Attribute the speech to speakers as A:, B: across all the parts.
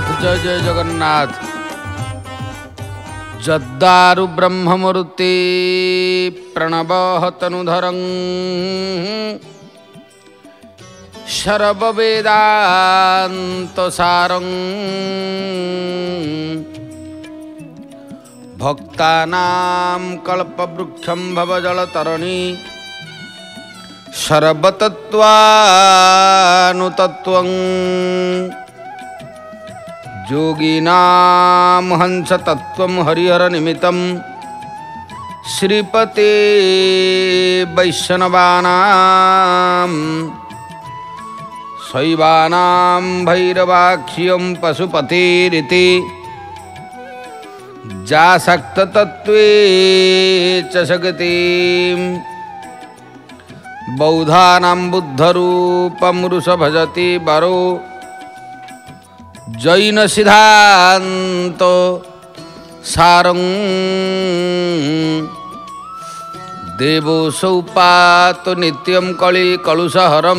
A: जगन्नाथ जय जय जगन्नाथ। जद्दारु ब्रह्ममूर्ति प्रणवः तनुधरं सर्ववेदान्तसारं भक्तानां कल्पवृक्षं भवजलतरणी सर्वतत्त्वानुतत्त्वं योगिनां हंसतत्त्वं हरिहरनिमित्तं श्रीपते वैष्णवानां शैवानां भैरवाख्यं पशुपतिरिति जासक्ततत्त्वे च शक्तिं बौद्धानां बुद्धरूपं रुष भजति वरो जैन सिद्धांत सारं देवोऽसौ पातु नित्यं कलि कलुषहरं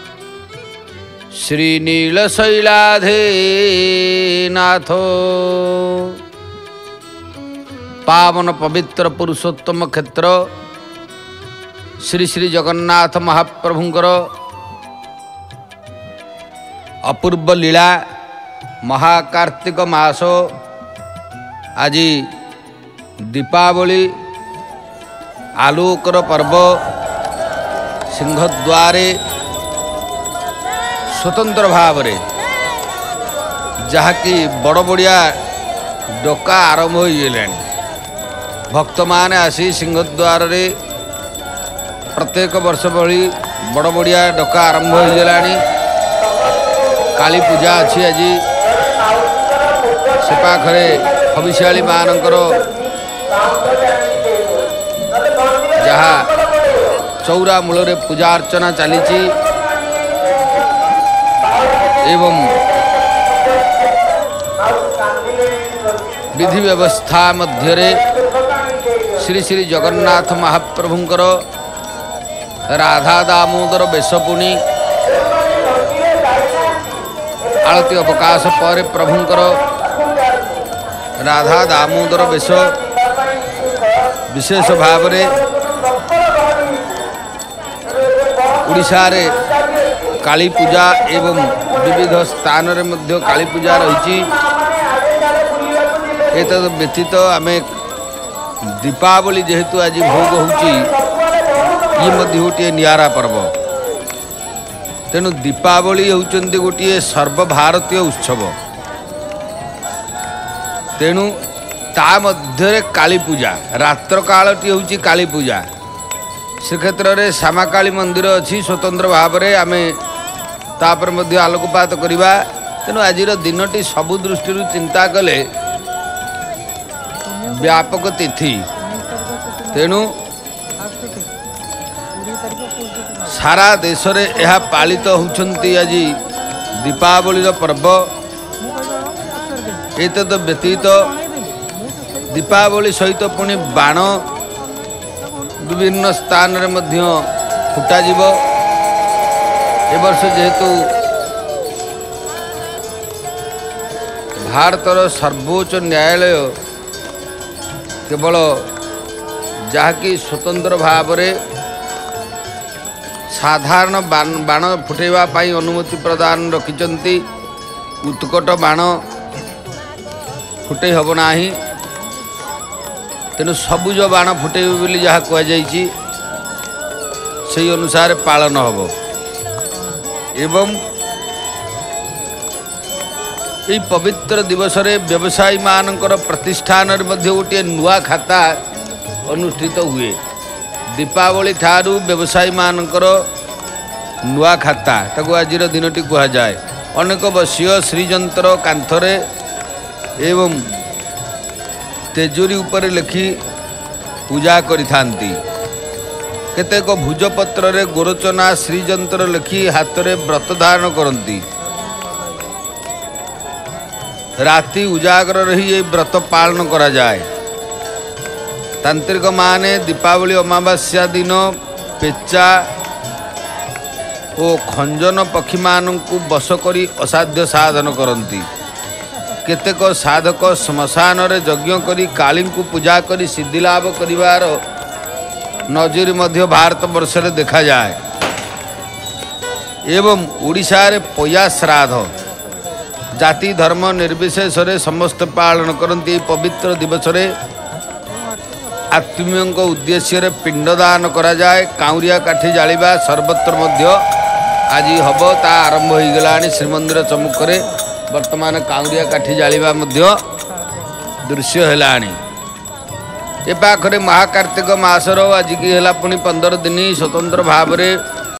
A: श्रीनीलशैलाधेनाथो पावन पवित्र पुरुषोत्तम क्षेत्र श्री श्री जगन्नाथ महाप्रभुंकर अपूर्व लीला महाकार्तिक मास आज दीपावली आलोकर पर्व सिंहद्वारे स्वतंत्र भाव रे जहाँकि बड़ बड़िया डका आरंभ हो भक्त माने आसी सिंहद्वार रे प्रत्येक वर्ष भली बड़ बड़िया डका आरंभ हो काली पूजा अच्छी आज से पाखरे हविष्याली मानकर जहाँ चौरा मूल पूजा अर्चना चली एवं विधि व्यवस्था मध्य श्री श्री जगन्नाथ महाप्रभुंकर राधा दामोदर बेशपुनी आलती अवकाश पर प्रभुंकर राधा दामोदर बेश विशेष भाव रे उड़ीसा रे काली पूजा एवं विविध स्थान रे मध्य काली पूजा रही। एतद व्यतीत आमे दीपावली जेहेतु आज भोग होची ये मध्य गोटे नियारा पर्व तेणु दीपावली होचंती गोटे सर्वभारतीय उत्सव तेणु ता मध्य काली पूजा रात्र कालटी होची काली पूजा से क्षेत्र में श्यामाकाली मंदिर अच्छी स्वतंत्र भाव में आम तापर मध्य आलोकपात करवा तेणु आज दिनटी सबु दृष्टि चिंता कले व्यापक तिथि तेणु सारा देश रे यह पालित होउछंती आज दीपावली पर्व। एतद व्यतीत दीपावली सहित पुणी बाण विभिन्न स्थान रे मध्य फुटा जीव ए वर्ष जेहेतु भारतर सर्वोच्च न्यायालय केवल जहाँकि स्वतंत्र भाव में साधारण बाण फुटेवा पाई अनुमति प्रदान रखिचंती उत्कट बाण फुटे हब नाही तेणु सबुज बाण फुटेबे बोली जहाँ कहुई से अनुसार पालन हब एवं ये पवित्र दिवस रे व्यवसायी मानकर प्रतिष्ठान रे मध्य गोटे नुआ खाता अनुष्ठित हुए। दीपावली ठारू व्यवसायी मानकर नुआ खाता ताको आज दिनटी कह जाए अनेक वर्षीय श्रीजंतर कांथरे एवं तेजोरी उपर लिखि पूजा करिथांती केतेक भुजपत्र रे गोरचना श्रीजंतर लिखि हाथ रे व्रत धारण करती राति उजागर रही ये व्रत पालन करा जाए। तांत्रिक माने दीपावली अमावास्या दिन पेचा ओ खंजन पक्षी मानू बस करी असाध्य साधन करती केतेक साधक श्मशान रे यज्ञ करी काली को पूजा करी सिद्धि लाभ करिवार नजर मध्य भारत वर्ष रे देखा जाए। एवं ओडिशा रे पया श्राद्ध जाति धर्म निर्विशेष रे समस्त पालन करती पवित्र दिवस रे आत्मीय उद्देश्य रे पिंडदान करा जाए। काउरिया काठी जालिबा सर्वत्र मध्य आज हम ता आरंभ हो गलानी। श्रीमंदिर सम्मुखें वर्तमान काउरिया काठी जालिबा मध्य दृश्य हेलानी। ए पाखरे महाकार्तिक मासर आज की है पुणी 15 दिन स्वतंत्र भाव में